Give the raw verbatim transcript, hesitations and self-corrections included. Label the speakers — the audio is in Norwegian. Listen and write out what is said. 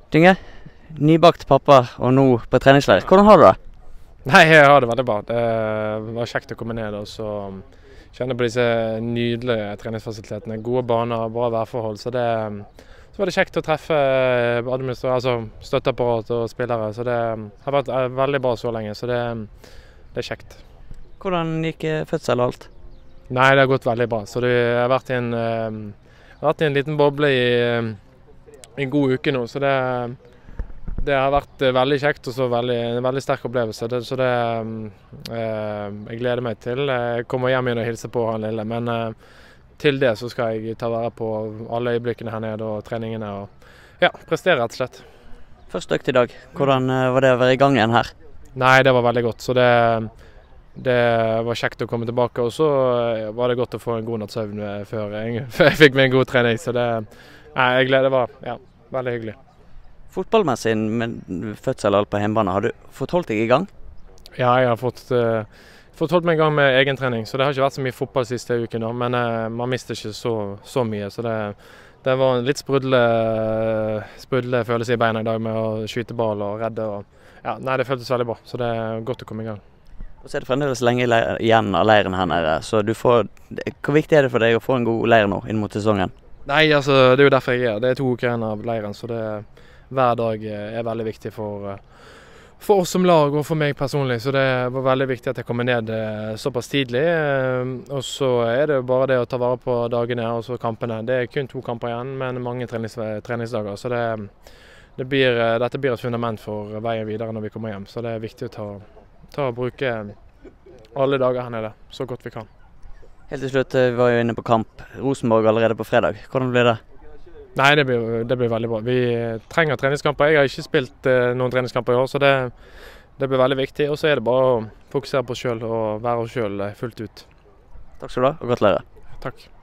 Speaker 1: Dynge, nybakt pappa og nå på treningsleir. Hvordan har du det?
Speaker 2: Nei, jeg har det veldig bra. Det var kjekt å komme ned og så kjenne på disse nydelige treningsfasilitetene. Gode baner, bra værforhold. Så, det, så var det kjekt å treffe altså støtteapparat og spillere. Så det har vært veldig bra så lenge, så det, det er kjekt.
Speaker 1: Hvordan gikk fødsel og alt?
Speaker 2: Nei, det har gått veldig bra. Så det har vært i en, vært i en liten boble i en god uke nå. Så det Det har vært veldig kjekt og så veldig, en veldig sterk opplevelse, det, så det eh, jeg gleder meg til. Jeg kommer hjem igjen og hilser på han lille, men eh, til det så skal jeg ta vare på alle øyeblikkene her nede og treningene og ja, prestere rett og slett.
Speaker 1: Første økt i dag, hvordan var det å være i gang igjen her?
Speaker 2: Nei, det var veldig godt, så det, det var kjekt å komme tilbake, og så var det godt å få en god natts søvn før jeg, før jeg fikk meg en god trening, så det, nei, jeg gleder meg, ja, veldig hyggelig.
Speaker 1: Fotballmessig med fødsel og alt på hjemmebane, har du fått holdt deg i gang?
Speaker 2: Ja, jeg har fått, uh, fått holdt meg i gang med egen trening, så det har ikke vært så mye fotball siste uken nå, men uh, man mister ikke så, så mye, så det, det var en litt sprudle, sprudle følelse i beina i dag med å skyte ball og redde, og ja, nei, det føltes veldig bra, så det er godt å komme i gang.
Speaker 1: Og så er det fremdeles lenge igjen av leiren her nede, så du får, hvor viktig er det for deg å få en god leir nå inn mot sesongen?
Speaker 2: Nei, altså, det er jo derfor jeg er, det er to uker igjen av leiren, så det hver dag er veldig viktig for, for oss som lag og for meg personlig, så det var veldig viktig at jeg kommer ned såpass tidlig. Og så er det bare det å ta vare på dagene og så kampene. Det er kun to kamper igjen, men mange trenings, treningsdager. Så det, det blir, dette blir et fundament for veien videre når vi kommer hjem. Så det er viktig å ta, ta og bruke alle dager her nede så godt vi kan.
Speaker 1: Helt til slutt, vi var jo inne på kamp. Rosenborg allerede på fredag. Hvordan blir det?
Speaker 2: Nei, det blir, det blir veldig bra. Vi trenger treningskamper. Jeg har ikke spilt eh, noen treningskamper i år, så det, det blir veldig viktig. Og så er det bare å fokusere på oss selv og være oss selv fullt ut.
Speaker 1: Takk skal du ha, og gratulerer.
Speaker 2: Takk.